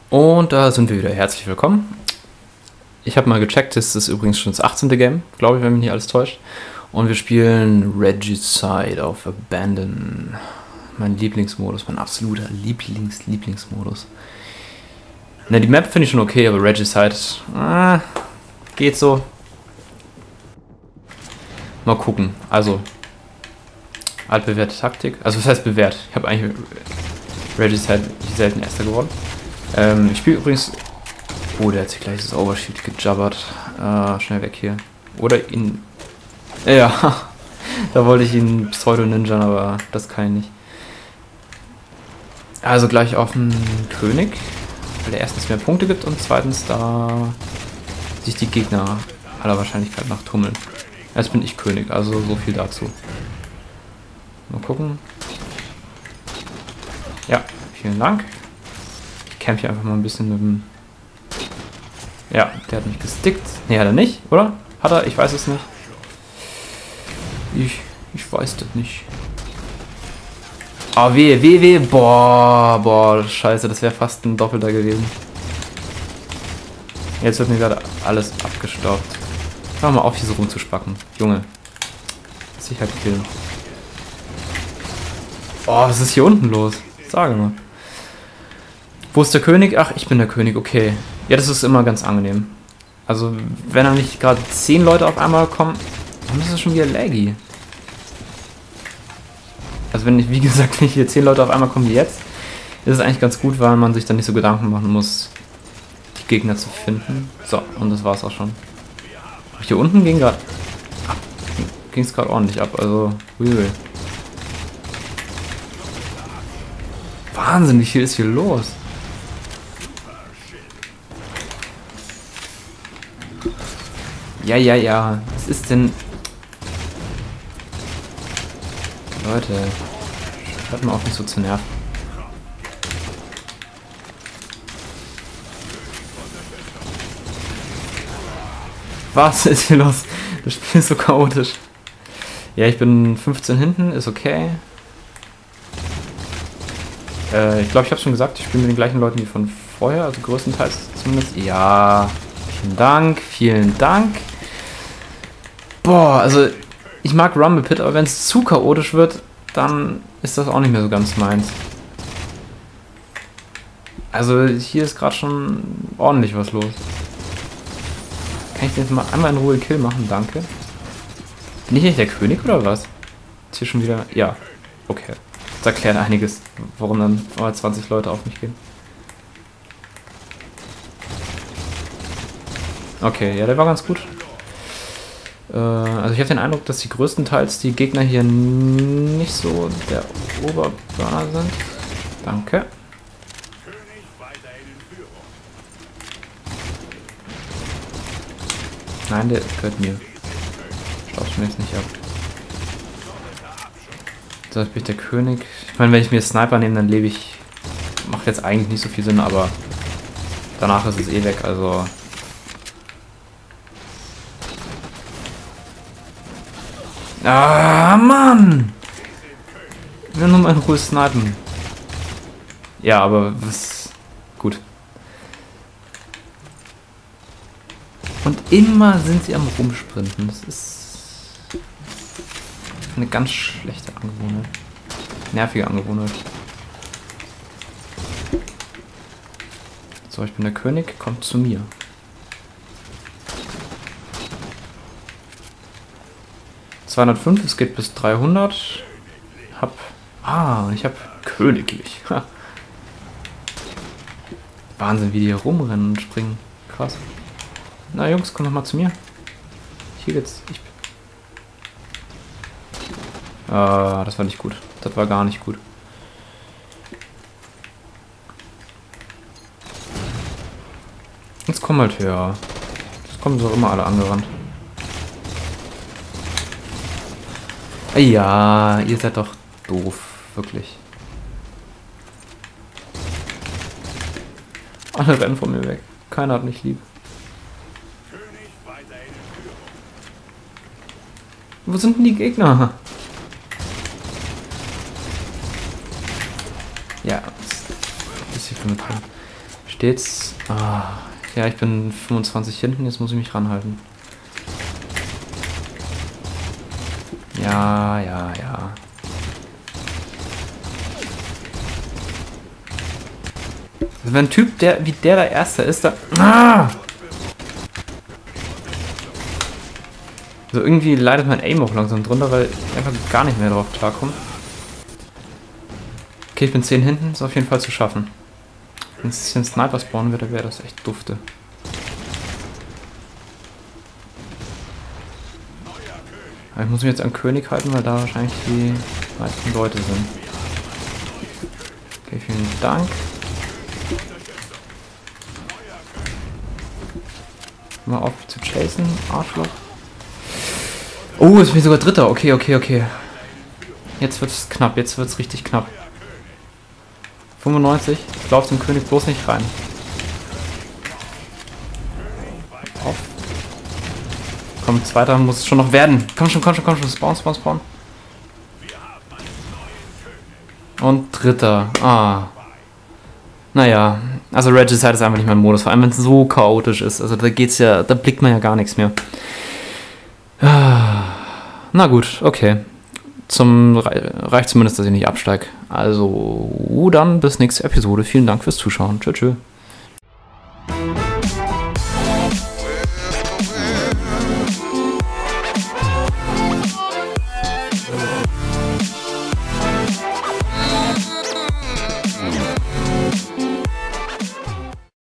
Und da sind wir wieder. Herzlich willkommen. Ich habe mal gecheckt, das ist übrigens schon das 18. Game, glaube ich, wenn mich nicht alles täuscht. Und wir spielen Regicide auf Abandon. Mein Lieblingsmodus, mein absoluter Lieblingsmodus. Ne, die Map finde ich schon okay, aber Regicide geht so. Mal gucken. Also, altbewährte Taktik. Also, was heißt bewährt? Ich habe eigentlich Regicide selten Erster geworden. Ich spiele übrigens... Oh, der hat sich gleich das Overshield gejabbert. Schnell weg hier. Oder ihn... Ja, da wollte ich ihn Pseudo-Ninjan, aber das kann ich nicht. Also gleich auf den König, weil er erstens mehr Punkte gibt und zweitens da sich die Gegner aller Wahrscheinlichkeit nach tummeln. Jetzt bin ich König, also so viel dazu. Mal gucken. Ja, vielen Dank. Ich camp hier einfach mal ein bisschen mit dem... Ja, der hat mich gestickt. Ne, hat er nicht, oder? Hat er? Ich weiß es nicht. Ich weiß das nicht. Oh, wehe. Boah, scheiße, das wäre fast ein Doppelter gewesen. Jetzt wird mir gerade alles abgestaubt. Hör mal auf, hier so rumzuspacken. Junge. Lass dich halt killen. Oh, was ist hier unten los? Sage mal. Wo ist der König? Ach, ich bin der König, okay. Ja, das ist immer ganz angenehm. Also, wenn da nicht gerade 10 Leute auf einmal kommen, dann ist das schon wieder laggy. Also wenn nicht, wie gesagt, nicht hier 10 Leute auf einmal kommen wie jetzt, ist es eigentlich ganz gut, weil man sich dann nicht so Gedanken machen muss, die Gegner zu finden. So, und das war's auch schon. Hier unten ging es gerade ordentlich ab, also uiui. Wahnsinn, wie viel ist hier los? Ja. Was ist denn... Leute, hört mal auf, mich so zu nerven. Was ist hier los? Das Spiel ist so chaotisch. Ja, ich bin 15 hinten, ist okay. Ich glaube, ich habe schon gesagt, ich spiele mit den gleichen Leuten wie von vorher, also größtenteils zumindest. Ja, vielen Dank. Boah, also ich mag Rumble Pit, aber wenn es zu chaotisch wird, dann ist das auch nicht mehr so ganz meins. Also hier ist gerade schon ordentlich was los. Kann ich jetzt mal einmal in Ruhe Kill machen? Danke. Bin ich nicht der König oder was? Ist hier schon wieder... Ja, okay. Das erklärt einiges, warum dann mal 20 Leute auf mich gehen. Okay, ja, der war ganz gut. Also ich habe den Eindruck, dass die größtenteils die Gegner hier nicht so der Oberburner sind. Danke. Nein, der gehört mir. Schaut mir jetzt nicht ab. So, jetzt bin ich der König. Ich meine, wenn ich mir Sniper nehme, dann lebe ich... Macht jetzt eigentlich nicht so viel Sinn, aber danach ist es eh weg, also... Ah, Mann! Ich will nur mal in Ruhe snipen. Ja, aber was... Gut. Und immer sind sie am Rumsprinten. Das ist eine ganz schlechte Angewohnheit. Nervige Angewohnheit. So, ich bin der König. Kommt zu mir. ...205, es geht bis 300. Ich hab königlich. Ha. Wahnsinn, wie die hier rumrennen und springen. Krass. Na Jungs, kommt noch mal zu mir. Hier geht's. Das war nicht gut. Das war gar nicht gut. Jetzt kommen halt her. Jetzt kommen so immer alle angerannt. Ja, ihr seid doch doof, wirklich. Alle rennen von mir weg. Keiner hat mich lieb. Wo sind denn die Gegner? Ja, was ist hier für eine steht's? Ah, ja, ich bin 25 hinten, jetzt muss ich mich ranhalten. Ja, ja, ja. Also wenn ein Typ, wie der da Erster ist, da... Ah! So irgendwie leidet mein Aim auch langsam drunter, weil ich einfach gar nicht mehr drauf klarkomme. Okay, ich bin 10 hinten, ist auf jeden Fall zu schaffen. Wenn es hier ein Sniper spawnen würde, wäre das echt dufte. Aber ich muss mich jetzt an König halten, weil da wahrscheinlich die meisten Leute sind. Okay, vielen Dank. Mal auf zu chasen, Arschloch. Oh, jetzt bin ich sogar Dritter. Okay, okay, okay. Jetzt wird's knapp, jetzt wird's richtig knapp. 95. Ich laufe zum König bloß nicht rein. Auf. Komm, zweiter muss es schon noch werden. Komm schon, komm schon, komm schon. Spawn, spawn, spawn. Und dritter. Ah. Naja. Also Regicide ist einfach nicht mein Modus. Vor allem, wenn es so chaotisch ist. Also da geht's ja, da blickt man ja gar nichts mehr. Na gut, okay. Reicht zumindest, dass ich nicht absteige. Also, dann bis nächste Episode. Vielen Dank fürs Zuschauen. Tschüss, tschüss.